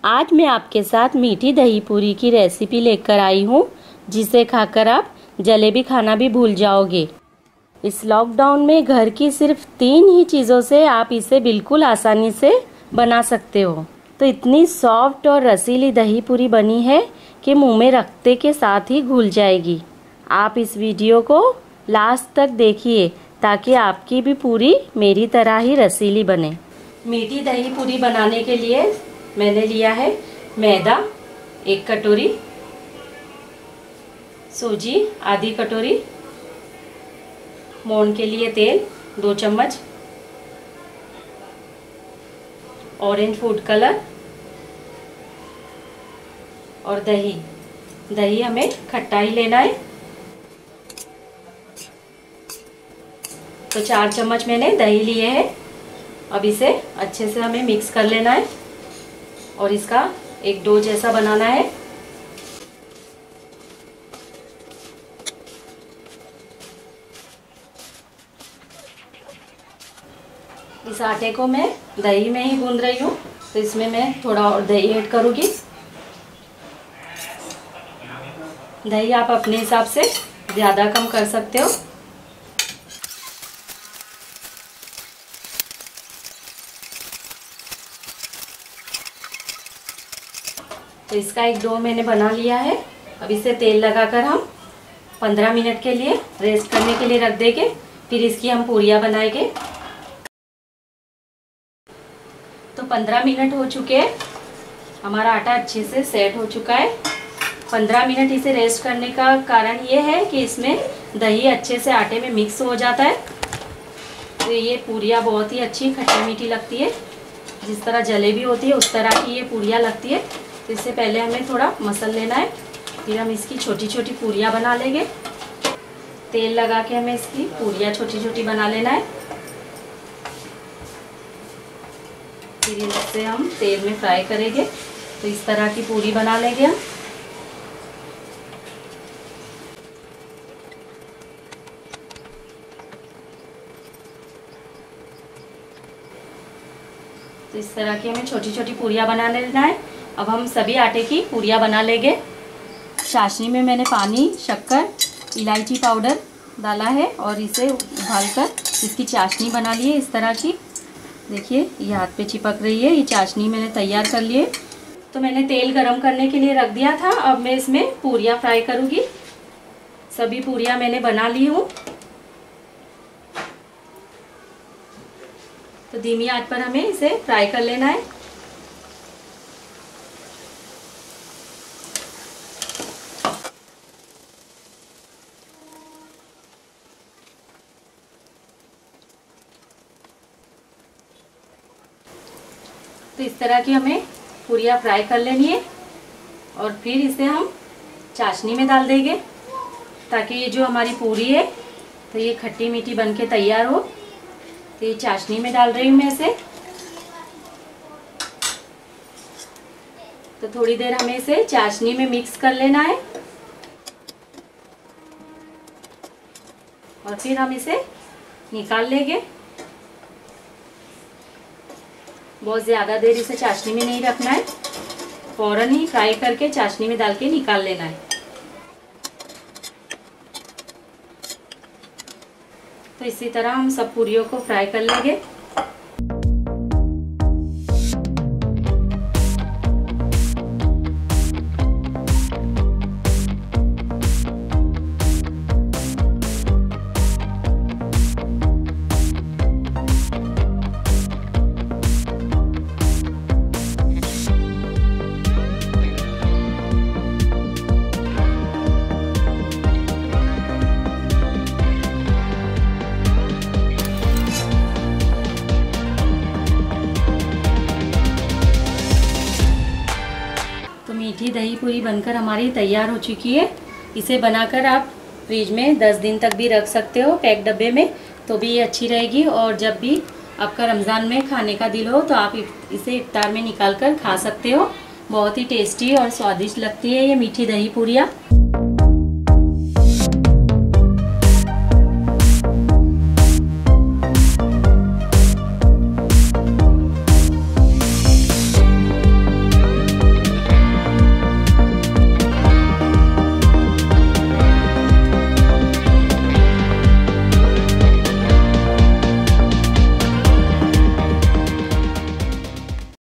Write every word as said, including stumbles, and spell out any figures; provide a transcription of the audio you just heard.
आज मैं आपके साथ मीठी दही पूरी की रेसिपी लेकर आई हूँ, जिसे खाकर आप जलेबी खाना भी भूल जाओगे। इस लॉकडाउन में घर की सिर्फ तीन ही चीज़ों से आप इसे बिल्कुल आसानी से बना सकते हो। तो इतनी सॉफ्ट और रसीली दही पूरी बनी है कि मुंह में रखते के साथ ही घुल जाएगी। आप इस वीडियो को लास्ट तक देखिए ताकि आपकी भी पूरी मेरी तरह ही रसीली बने। मीठी दही पूरी बनाने के लिए मैंने लिया है मैदा एक कटोरी, सूजी आधी कटोरी, मोहन के लिए तेल दो चम्मच, ऑरेंज फूड कलर और दही। दही हमें खट्टा ही लेना है, तो चार चम्मच मैंने दही लिए है। अब इसे अच्छे से हमें मिक्स कर लेना है और इसका एक डो जैसा बनाना है। इस आटे को मैं दही में ही गूंद रही हूँ, तो इसमें मैं थोड़ा और दही ऐड करूँगी। दही आप अपने हिसाब से ज़्यादा कम कर सकते हो। तो इसका एक डो मैंने बना लिया है। अब इसे तेल लगाकर हम पंद्रह मिनट के लिए रेस्ट करने के लिए रख देंगे, फिर इसकी हम पूरियाँ बनाएंगे। तो पंद्रह मिनट हो चुके हैं, हमारा आटा अच्छे से सेट हो चुका है। पंद्रह मिनट इसे रेस्ट करने का कारण ये है कि इसमें दही अच्छे से आटे में मिक्स हो जाता है, तो ये पूरियाँ बहुत ही अच्छी खट्टी मीठी लगती है। जिस तरह जलेबी होती है उस तरह की ये पूरियाँ लगती है। तो इससे पहले हमें थोड़ा मसल लेना है, फिर हम इसकी छोटी छोटी पूरियाँ बना लेंगे। तेल लगा के हमें इसकी पूरियाँ छोटी छोटी बना लेना है, फिर इससे हम तेल में फ्राई करेंगे। तो इस तरह की पूरी बना लेंगे हम। तो इस तरह की हमें छोटी छोटी पूरियाँ बना लेना है। अब हम सभी आटे की पूरियाँ बना लेंगे। चाशनी में मैंने पानी, शक्कर, इलायची पाउडर डाला है और इसे उबालकर इसकी चाशनी बना ली है। इस तरह की देखिए, ये हाथ पे चिपक रही है। ये चाशनी मैंने तैयार कर ली है। तो मैंने तेल गरम करने के लिए रख दिया था। अब मैं इसमें पूरियाँ फ्राई करूँगी। सभी पूरियाँ मैंने बना ली हूँ। तो धीमी आंच पर हमें इसे फ्राई कर लेना है। तो इस तरह की हमें पूरियाँ फ्राई कर लेनी है और फिर इसे हम चाशनी में डाल देंगे, ताकि ये जो हमारी पूरी है तो ये खट्टी मीठी बन के तैयार हो। तो ये चाशनी में डाल रही हूँ मैं इसे। तो थोड़ी देर हमें इसे चाशनी में मिक्स कर लेना है और फिर हम इसे निकाल लेंगे। बहुत ज़्यादा देर इसे चाशनी में नहीं रखना है, फौरन ही फ्राई करके चाशनी में डाल के निकाल लेना है। तो इसी तरह हम सब पूरियों को फ्राई कर लेंगे। मीठी दही पूरी बनकर हमारी तैयार हो चुकी है। इसे बनाकर आप फ्रिज में दस दिन तक भी रख सकते हो पैक डब्बे में, तो भी ये अच्छी रहेगी। और जब भी आपका रमज़ान में खाने का दिल हो तो आप इसे इफ्तार में निकाल कर खा सकते हो। बहुत ही टेस्टी और स्वादिष्ट लगती है ये मीठी दही पूरियाँ।